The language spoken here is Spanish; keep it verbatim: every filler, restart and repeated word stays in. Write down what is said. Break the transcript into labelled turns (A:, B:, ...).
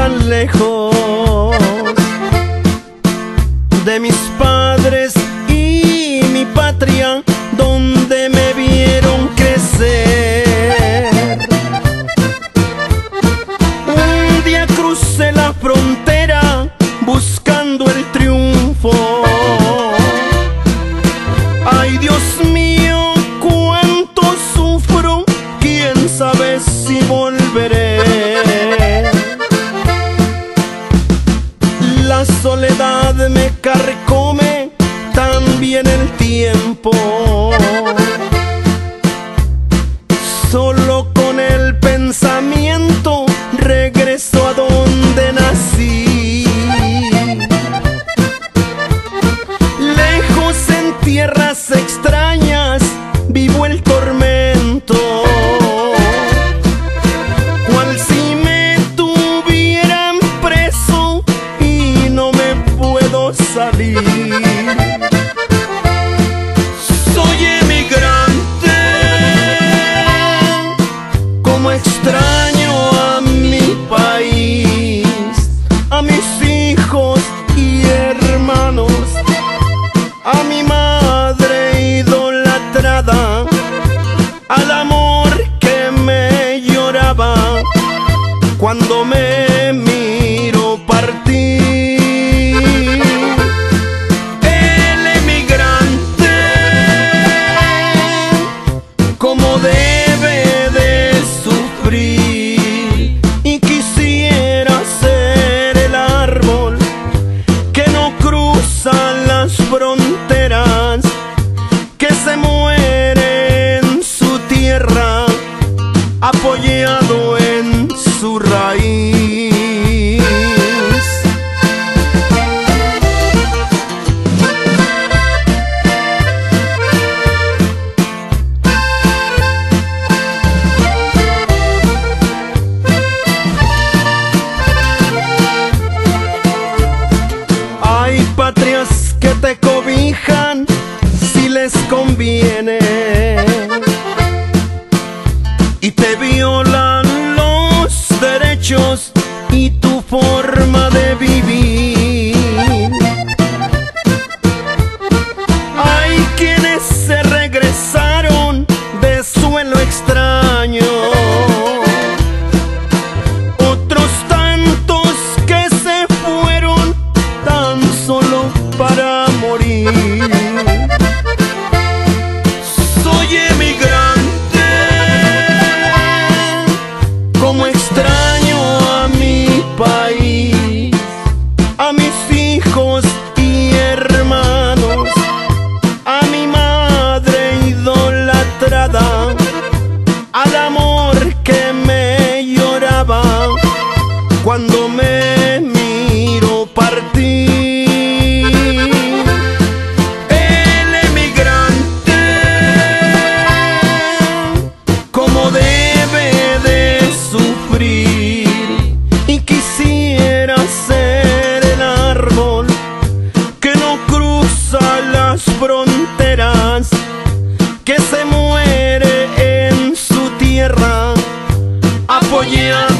A: tan lejos de mis padres y mi patria, donde me vieron crecer. Un día crucé la frontera buscando el triunfo. Ay, Dios mío, cuánto sufro, quién sabe si volveré. La soledad me carcome, también el tiempo. Solo con el pensamiento regreso a donde nací. Lejos en tierras extrañas vivo el tormento, cual si me tuvieran preso y no me puedo salir. Soy emigrante, como extraño a mi país, a mis hijos y hermanos, a mi madre idolatrada, al amor que me lloraba cuando me miro partir. El emigrante, como debe de sufrir, y quisiera ser el árbol que no cruza las fronteras, que se muere en su tierra, apoyado en su raíz. Hay patrias que te cobijan si les conviene y te violan los derechos y tu forma de vivir. Hay quienes se regresaron de suelo extraño, otros tantos que se fueron tan solo para morir. Soy emigrante, como extraño a mi país, a mis hijos y hermanos, a mi madre idolatrada, al amor que me lloraba cuando me miro partir. El emigrante, como debe de sufrir, y quisiera ser el árbol que no cruza las fronteras, que se muere en su tierra, apoyado